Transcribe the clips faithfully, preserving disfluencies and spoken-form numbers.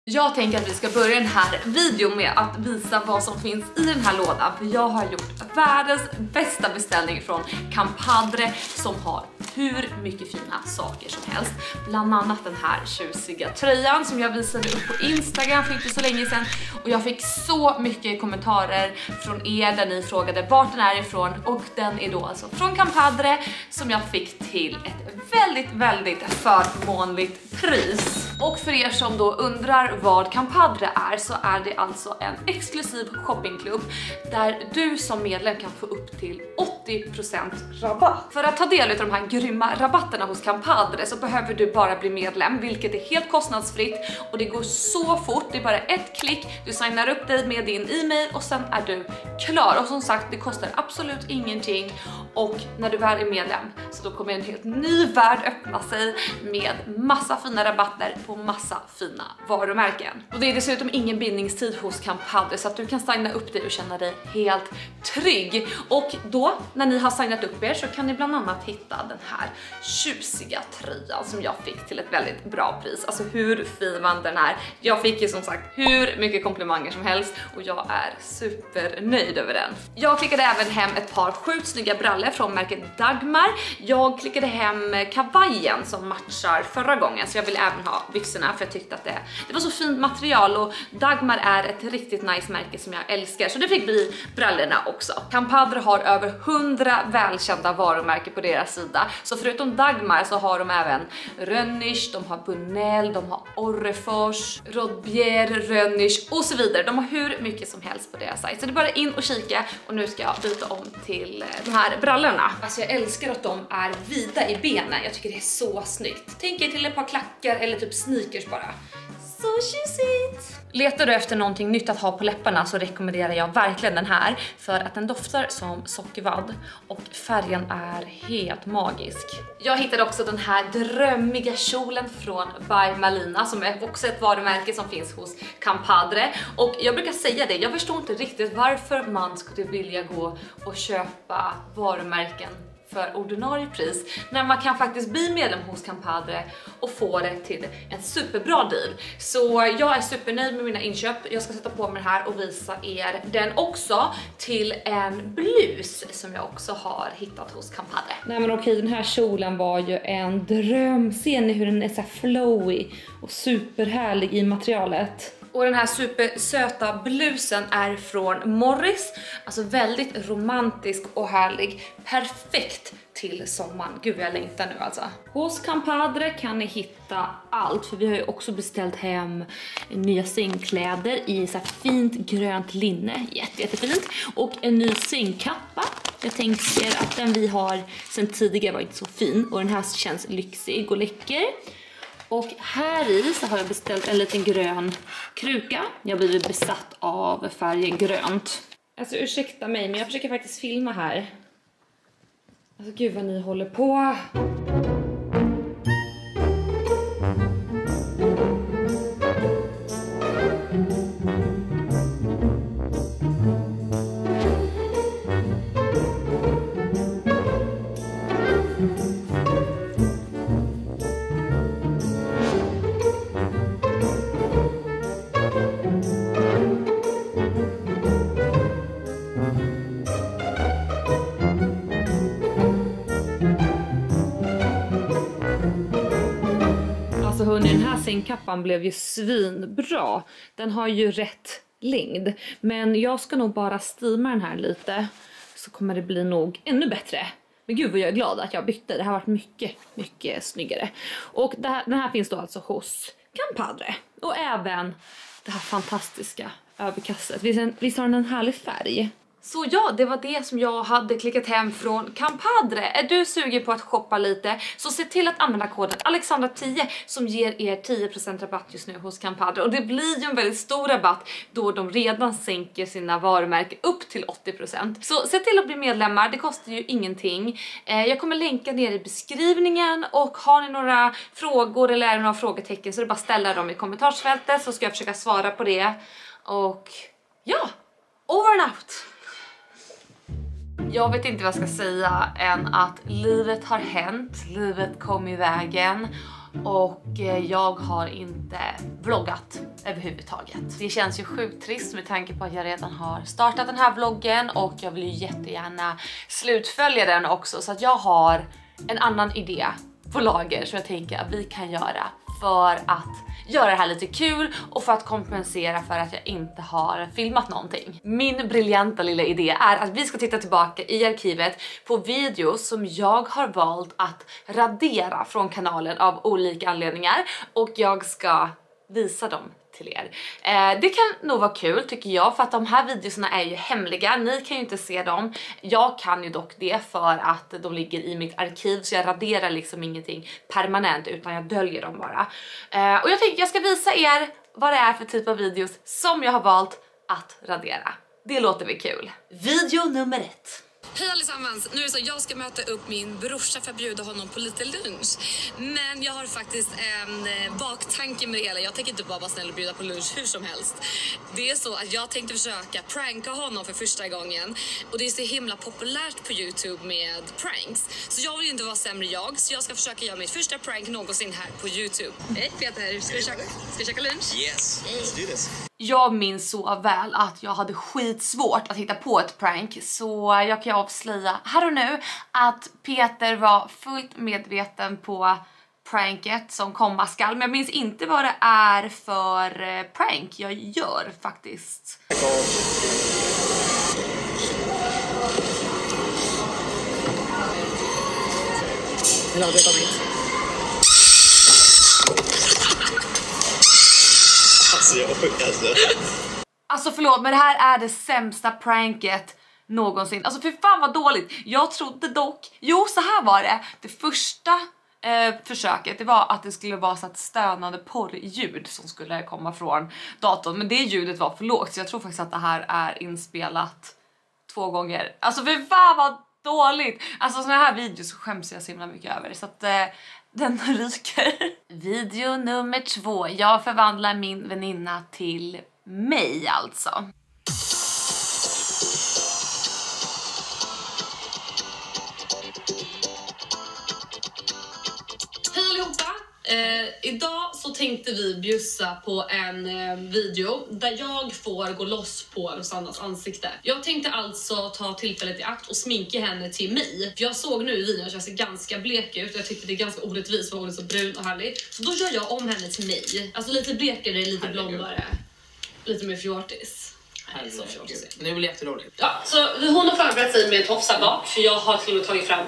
Jag tänker att vi ska börja den här videon med att visa vad som finns i den här lådan. För jag har gjort världens bästa beställning från Campadre som har hur mycket fina saker som helst. Bland annat den här tjusiga tröjan som jag visade upp på Instagram för inte så länge sedan. Och jag fick så mycket kommentarer från er där ni frågade vart den är ifrån. Och den är då alltså från Campadre som jag fick till ett väldigt, väldigt förmånligt pris. Och för er som då undrar vad Campadre är, så är det alltså en exklusiv shoppingklubb där du som medlem kan få upp till åttio procent rabatt. För att ta del av de här grymma rabatterna hos Campadre så behöver du bara bli medlem, vilket är helt kostnadsfritt och det går så fort. Det är bara ett klick, du signar upp dig med din e-mail och sen är du klar. Och som sagt, det kostar absolut ingenting och när du väl är medlem så då kommer en helt ny värld öppna sig med massa fina rabatter på massa fina varumärken. Och det är dessutom ingen bindningstid hos Campadre så att du kan signa upp dig och känna dig helt trygg. Och då när ni har signat upp er så kan ni bland annat hitta den här tjusiga tröjan som jag fick till ett väldigt bra pris. Alltså hur fin var den här? Jag fick ju som sagt hur mycket komplimanger som helst och jag är supernöjd över den. Jag klickade även hem ett par sjukt snygga brallor från märket Dagmar. Jag klickade hem kavajen som matchar förra gången så jag vill även ha byxorna för jag tyckte att det, det var så fint material och Dagmar är ett riktigt nice märke som jag älskar så det fick bli brallorna också. Campadre har över hundra välkända varumärken på deras sida så förutom Dagmar så har de även Rönnisch, de har Bunell, de har Orrefors, Rodbier, Rönnisch och så vidare. De har hur mycket som helst på deras sajt så det är bara in och kika och nu ska jag byta om till de här brallorna. Alltså jag älskar att de är vida i benen, jag tycker det är så snyggt. Tänk er till ett par klackar eller typ sneakers bara. Så tjusigt! Letar du efter någonting nytt att ha på läpparna så rekommenderar jag verkligen den här för att den doftar som sockervadd och färgen är helt magisk. Jag hittade också den här drömmiga kjolen från By Malina som är också ett varumärke som finns hos Campadre och jag brukar säga det, jag förstår inte riktigt varför man skulle vilja gå och köpa varumärken för ordinarie pris när man kan faktiskt bli medlem hos Campadre och få det till en superbra deal. Så jag är supernöjd med mina inköp. Jag ska sätta på mig det här och visa er den också till en blus som jag också har hittat hos Campadre. Nej men okej, den här kjolen var ju en dröm. Ser ni hur den är så flowy och superhärlig i materialet? Och den här supersöta blusen är från Morris. Alltså väldigt romantisk och härlig. Perfekt till sommaren. Gud jag längtar nu alltså. Hos Campadre kan ni hitta allt. För vi har ju också beställt hem nya sängkläder i så här fint grönt linne. Jätte, jättefint. Och en ny sängkappa. Jag tänker att den vi har sedan tidigare var inte så fin. Och den här känns lyxig och läcker. Och här i så har jag beställt en liten grön kruka. Jag blir besatt av färgen grönt. Alltså ursäkta mig men jag försöker faktiskt filma här. Alltså gud vad ni håller på. Hörrni, den här sängkappan blev ju svinbra. Den har ju rätt längd. Men jag ska nog bara steama den här lite. Så kommer det bli nog ännu bättre. Men gud vad jag är glad att jag bytte. Det har varit mycket, mycket snyggare. Och det här, den här finns då alltså hos Campadre. Och även det här fantastiska överkastet. Visst har den en härlig färg? Så ja, det var det som jag hade klickat hem från Campadre. Är du sugen på att shoppa lite så se till att använda koden Alexandra tio som ger er tio procent rabatt just nu hos Campadre. Och det blir ju en väldigt stor rabatt då de redan sänker sina varumärken upp till åttio procent. Så se till att bli medlemmar, det kostar ju ingenting. Eh, jag kommer länka ner i beskrivningen och har ni några frågor eller är det några frågetecken så är det bara att ställa dem i kommentarsfältet så ska jag försöka svara på det. Och ja, over and out! Jag vet inte vad jag ska säga än att livet har hänt, livet kom i vägen och jag har inte vloggat överhuvudtaget. Det känns ju sjukt trist med tanke på att jag redan har startat den här vloggen och jag vill ju jättegärna slutfölja den också, så att jag har en annan idé på lager som jag tänker att vi kan göra för att göra det här lite kul och för att kompensera för att jag inte har filmat någonting. Min briljanta lilla idé är att vi ska titta tillbaka i arkivet på videos som jag har valt att radera från kanalen av olika anledningar, och jag ska visa dem till er. Eh, det kan nog vara kul tycker jag, för att de här videorna är ju hemliga. Ni kan ju inte se dem. Jag kan ju dock det för att de ligger i mitt arkiv, så jag raderar liksom ingenting permanent utan jag döljer dem bara. Eh, och jag tänker jag ska visa er vad det är för typ av videos som jag har valt att radera. Det låter väl kul. Video nummer ett. Hej allesammans, nu är det så jag ska möta upp min brorsa för att bjuda honom på lite lunch. Men jag har faktiskt en baktanke med det hela. Jag tänker inte bara vara snäll och bjuda på lunch hur som helst. Det är så att jag tänkte försöka pranka honom för första gången. Och det är så himla populärt på YouTube med pranks. Så jag vill ju inte vara sämre jag, så jag ska försöka göra mitt första prank någonsin här på YouTube. Hej Peter, ska vi käka, ska vi käka lunch? Yes, let's do this. Jag minns så väl att jag hade skitsvårt att hitta på ett prank, så jag kan avslöja här och nu att Peter var fullt medveten på pranket som komma skall, men jag minns inte vad det är för prank jag gör faktiskt. Vill arbeta mitt. Alltså jag alltså. Alltså förlåt, men det här är det sämsta pranket någonsin. Alltså för fan vad dåligt. Jag trodde dock, jo så här var det. Det första eh, försöket, det var att det skulle vara så att stönande porrljud som skulle komma från datorn. Men det ljudet var för lågt, så jag tror faktiskt att det här är inspelat två gånger. Alltså för fan vad dåligt. Alltså såna här videos så skäms jag så himla mycket över, så att eh, den ryker. Video nummer två. Jag förvandlar min väninna till mig alltså. Hej allihopa! Eh, idag så tänkte vi bjussa på en eh, video där jag får gå loss på Rosannas ansikte. Jag tänkte alltså ta tillfället i akt och sminka henne till mig. För jag såg nu i videon att jag ser ganska blek ut. Jag tyckte det är ganska orättvist för hon är så brun och härlig. Så då gör jag om henne till mig. Alltså lite blekare, lite blondare. Lite mer fjortis. Nej, så fjortis. Det blir jätteroligt. Ja, så hon har förberett sig med tofsar bak, för jag har till och med tagit fram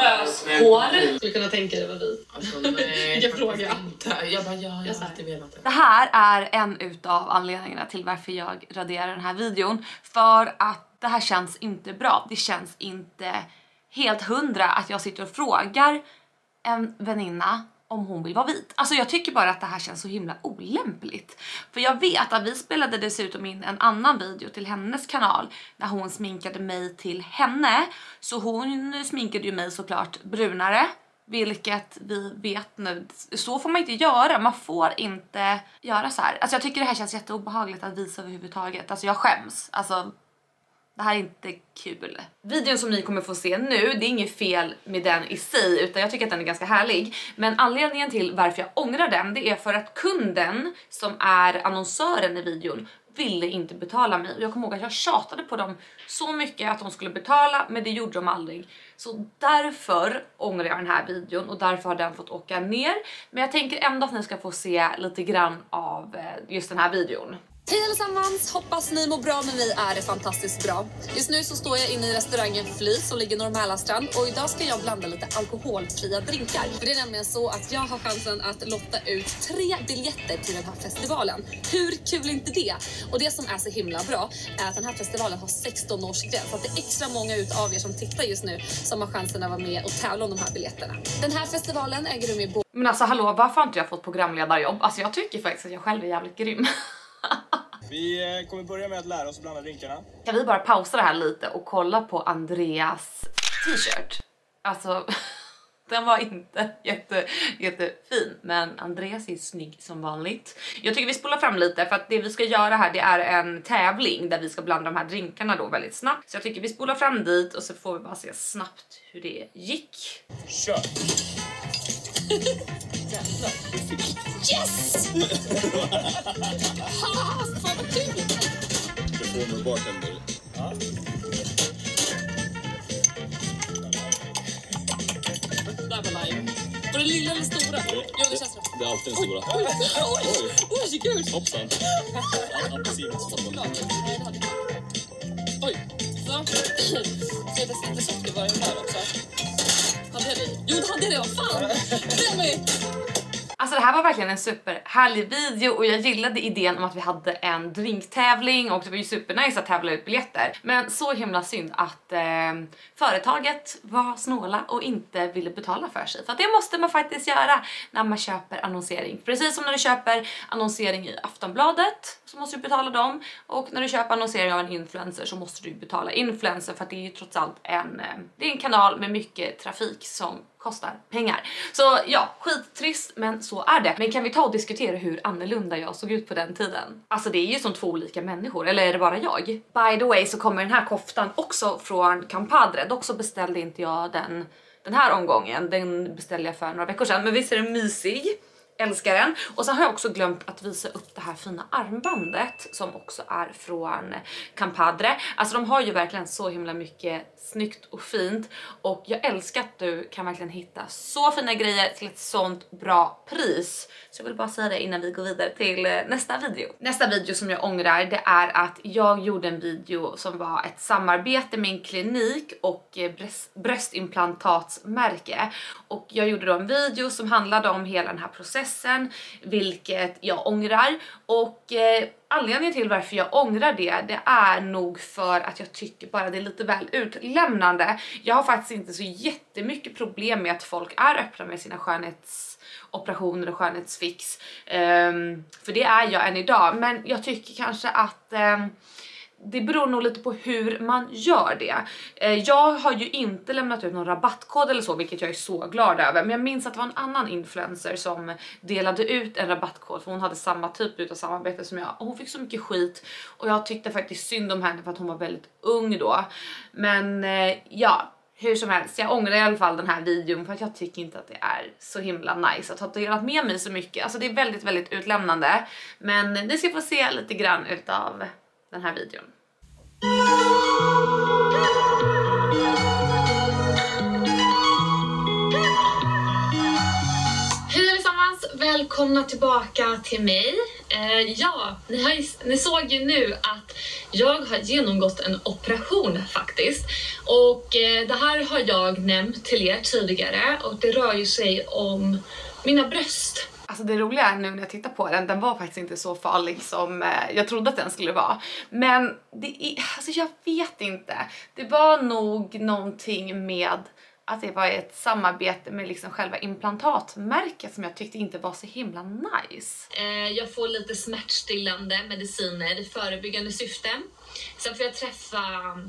löshår. Skulle kunna tänka dig vad vi. Alltså, nej, vilken fråga. Jag bara, ja, jag har alltid velat det. Det här är en utav anledningarna till varför jag raderar den här videon. För att det här känns inte bra. Det känns inte helt hundra att jag sitter och frågar en väninna om hon vill vara vit. Alltså jag tycker bara att det här känns så himla olämpligt. För jag vet att vi spelade dessutom in en annan video till hennes kanal när hon sminkade mig till henne. Så hon sminkade ju mig såklart brunare, vilket vi vet nu, så får man inte göra. Man får inte göra så här. Alltså jag tycker det här känns jätteobehagligt att visa överhuvudtaget. Alltså jag skäms. Alltså det här är inte kul. Videon som ni kommer få se nu, det är inget fel med den i sig, utan jag tycker att den är ganska härlig. Men anledningen till varför jag ångrar den, det är för att kunden som är annonsören i videon ville inte betala mig. Jag kommer ihåg att jag tjatade på dem så mycket att de skulle betala, men det gjorde de aldrig. Så därför ångrar jag den här videon och därför har den fått åka ner. Men jag tänker ändå att ni ska få se lite grann av just den här videon. Hej allesammans, hoppas ni mår bra, med mig är det fantastiskt bra. Just nu så står jag inne i restaurangen Fly som ligger norr Mälarstrand, och idag ska jag blanda lite alkoholfria drinkar. För det är nämligen så att jag har chansen att lotta ut tre biljetter till den här festivalen. Hur kul är inte det? Och det som är så himla bra är att den här festivalen har sexton års gräns, så att det är extra många utav er som tittar just nu som har chansen att vara med och tävla om de här biljetterna. Den här festivalen äger rum i Bo- Men alltså hallå, varför har inte jag fått programledarjobb? Alltså jag tycker faktiskt att jag själv är jävligt grym. Vi kommer börja med att lära oss blanda drinkarna. Kan vi bara pausa det här lite och kolla på Andreas t-shirt? Alltså, den var inte jätte, jättefin, men Andreas är snygg som vanligt. Jag tycker vi spolar fram lite, för att det vi ska göra här, det är en tävling där vi ska blanda de här drinkarna då väldigt snabbt. Så jag tycker vi spolar fram dit och så får vi bara se snabbt hur det gick. Kör! Jävlar, du fick. Yes! Ha, fan vad kul! Former bartender. Ja. Där var live. Var det lilla eller stora? Jo, det känns rätt. Det är alltid den stora. Oj, oj, oj, oj, gud. Hoppsan. Apelsinskål. Nej, det hade jag. Oj, så. Så jag testar lite socker var den där också. Hade jag det? Jo, det hade jag det. Fan! Demi! Alltså det här var verkligen en superhärlig video och jag gillade idén om att vi hade en drinktävling och det var ju supernice att tävla ut biljetter. Men så himla synd att eh, företaget var snåla och inte ville betala för sig. För det måste man faktiskt göra när man köper annonsering. Precis som när du köper annonsering i Aftonbladet så måste du betala dem. Och när du köper annonsering av en influencer så måste du betala influencer för att det är ju trots allt en, det är en kanal med mycket trafik som kostar pengar. Så ja, skittrist men så är det. Men kan vi ta och diskutera hur annorlunda jag såg ut på den tiden? Alltså det är ju som två olika människor, eller är det bara jag? By the way så kommer den här koftan också från Campadre. Dock så beställde inte jag den den här omgången. Den beställde jag för några veckor sedan. Men visst är den mysig? Älskar den. Och så har jag också glömt att visa upp det här fina armbandet som också är från Campadre. Alltså de har ju verkligen så himla mycket snyggt och fint och jag älskar att du kan verkligen hitta så fina grejer till ett sånt bra pris. Så jag vill bara säga det innan vi går vidare till nästa video. Nästa video som jag ångrar, det är att jag gjorde en video som var ett samarbete med en klinik och bröst, bröstimplantatsmärke. Och jag gjorde då en video som handlade om hela den här processen, vilket jag ångrar. Och eh, anledningen till varför jag ångrar det, det är nog för att jag tycker bara det är lite väl utlämnande. Jag har faktiskt inte så jättemycket problem med att folk är öppna med sina skönhetsoperationer och skönhetsfix. Um, för det är jag än idag. Men jag tycker kanske att um, det beror nog lite på hur man gör det. Jag har ju inte lämnat ut någon rabattkod eller så, vilket jag är så glad över. Men jag minns att det var en annan influencer som delade ut en rabattkod. För hon hade samma typ av samarbete som jag. Och hon fick så mycket skit. Och jag tyckte faktiskt synd om henne för att hon var väldigt ung då. Men ja, hur som helst. Jag ångrar i alla fall den här videon. För att jag tycker inte att det är så himla nice att ha delat med mig så mycket. Alltså det är väldigt, väldigt utlämnande. Men ni ska få se lite grann utav den här videon. Hej allesammans, välkomna tillbaka till mig. Eh, ja, ni, har, ni såg ju nu att jag har genomgått en operation faktiskt. Och eh, det här har jag nämnt till er tidigare och det rör ju sig om mina bröst. Alltså det roliga är nu när jag tittar på den, den var faktiskt inte så farlig som eh, jag trodde att den skulle vara. Men det är, alltså jag vet inte. Det var nog någonting med att det var ett samarbete med liksom själva implantatmärket som jag tyckte inte var så himla nice. Eh, jag får lite smärtstillande mediciner i förebyggande syfte. Sen får jag träffa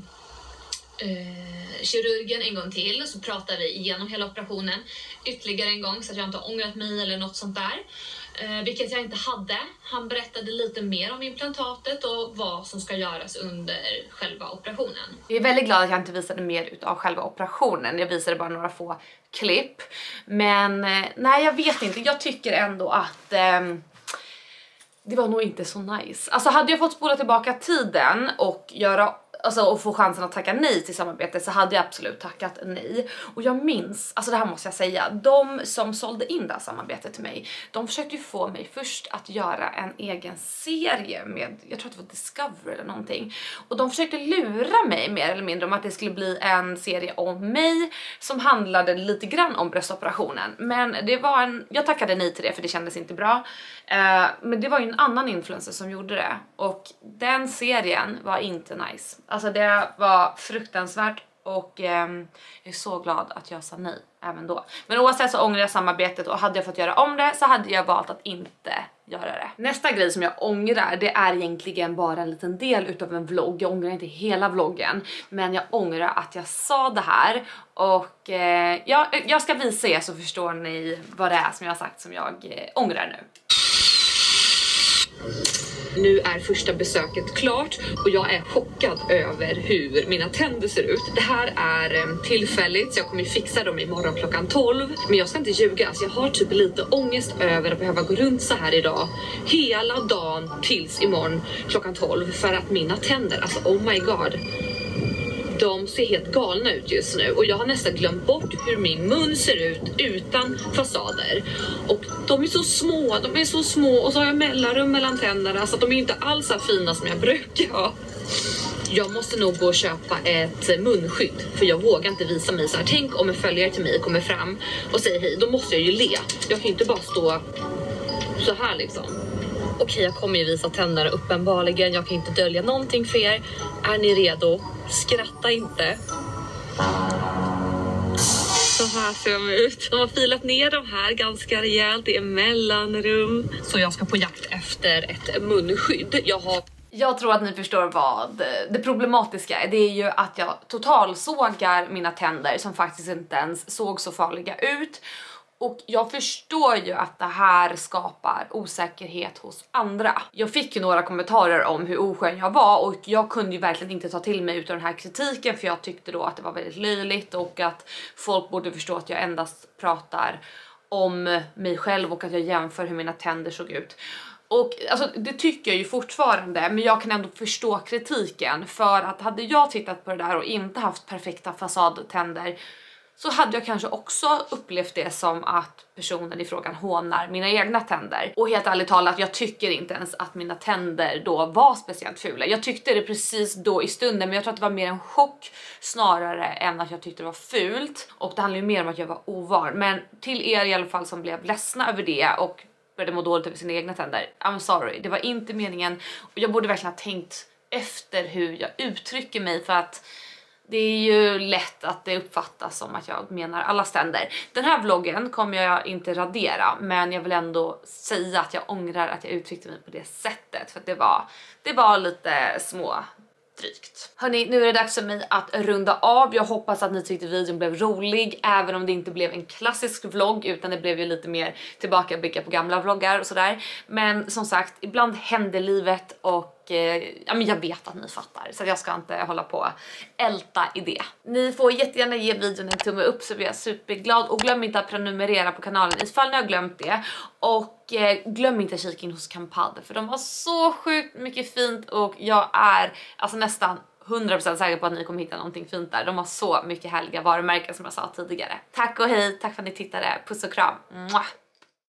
Eh, kirurgen en gång till, så pratar vi igenom hela operationen ytterligare en gång så att jag inte har ångrat mig eller något sånt där, eh, vilket jag inte hade. Han berättade lite mer om implantatet och vad som ska göras under själva operationen. Jag är väldigt glad att jag inte visade mer utav själva operationen. Jag visade bara några få klipp. Men eh, nej, jag vet inte. Jag tycker ändå att eh, det var nog inte så nice. Alltså hade jag fått spola tillbaka tiden och göra Alltså och få chansen att tacka nej till samarbetet så hade jag absolut tackat nej. Och jag minns, alltså det här måste jag säga, de som sålde in det här samarbetet till mig, de försökte ju få mig först att göra en egen serie med, jag tror att det var Discovery eller någonting. Och de försökte lura mig mer eller mindre om att det skulle bli en serie om mig som handlade lite grann om bröstoperationen. Men det var en, jag tackade nej till det för det kändes inte bra. Uh, men det var ju en annan influencer som gjorde det. Och den serien var inte nice. Alltså det var fruktansvärt och eh, jag är så glad att jag sa nej även då. Men oavsett så ångrar jag samarbetet och hade jag fått göra om det så hade jag valt att inte göra det. Nästa grej som jag ångrar, det är egentligen bara en liten del utav en vlogg. Jag ångrar inte hela vloggen, men jag ångrar att jag sa det här. Och eh, ja, jag ska visa er så förstår ni vad det är som jag har sagt som jag eh, ångrar nu. Nu är första besöket klart och jag är chockad över hur mina tänder ser ut. Det här är eh, tillfälligt så jag kommer fixa dem imorgon klockan tolv. Men jag ska inte ljuga, alltså jag har typ lite ångest över att behöva gå runt så här idag. Hela dagen tills imorgon klockan tolv för att mina tänder, alltså oh my god. De ser helt galna ut just nu och jag har nästan glömt bort hur min mun ser ut utan fasader. Och de är så små, de är så små och så har jag mellanrum mellan tänderna så att de är inte alls så fina som jag brukar ha. Jag måste nog gå och köpa ett munskydd för jag vågar inte visa mig så här. Tänk om en följare till mig kommer fram och säger hej, då måste jag ju le. Jag kan ju inte bara stå så här liksom. Okej, jag kommer ju visa tänderna uppenbarligen. Jag kan inte dölja någonting för er. Är ni redo? Skratta inte. Så här ser de ut. De har filat ner de här ganska rejält i en mellanrum. Så jag ska på jakt efter ett munskydd. Jag har... Jag tror att ni förstår vad det problematiska är. Det är ju att jag totalsågar mina tänder som faktiskt inte ens såg så farliga ut. Och jag förstår ju att det här skapar osäkerhet hos andra. Jag fick ju några kommentarer om hur oskön jag var och jag kunde ju verkligen inte ta till mig utav den här kritiken för jag tyckte då att det var väldigt löjligt och att folk borde förstå att jag endast pratar om mig själv och att jag jämför hur mina tänder såg ut. Och alltså, det tycker jag ju fortfarande, men jag kan ändå förstå kritiken för att hade jag tittat på det där och inte haft perfekta fasadtänder så hade jag kanske också upplevt det som att personen i frågan hånar mina egna tänder. Och helt ärligt talat, jag tycker inte ens att mina tänder då var speciellt fula. Jag tyckte det precis då i stunden, men jag tror att det var mer en chock snarare än att jag tyckte det var fult. Och det handlar ju mer om att jag var ovan. Men till er i alla fall som blev ledsna över det och började må dåligt över sina egna tänder, I'm sorry, det var inte meningen. Och jag borde verkligen ha tänkt efter hur jag uttrycker mig för att det är ju lätt att det uppfattas som att jag menar alla tänder. Den här vloggen kommer jag inte radera, men jag vill ändå säga att jag ångrar att jag uttryckte mig på det sättet. För att det var, det var lite små drygt. Hörrni, nu är det dags för mig att runda av. Jag hoppas att ni tyckte videon blev rolig, även om det inte blev en klassisk vlogg, utan det blev ju lite mer tillbakablicka på gamla vloggar och sådär. Men som sagt, ibland händer livet och ja, men jag vet att ni fattar, så jag ska inte hålla på älta i det. Ni får jättegärna ge videon en tumme upp så blir jag superglad. Och glöm inte att prenumerera på kanalen ifall ni har glömt det. Och eh, glöm inte att kika in hos Kampadre, för de har så sjukt mycket fint. Och jag är alltså nästan hundra procent säker på att ni kommer hitta någonting fint där. De har så mycket härliga varumärken som jag sa tidigare. Tack och hej, tack för att ni tittade. Puss och kram. Mwah!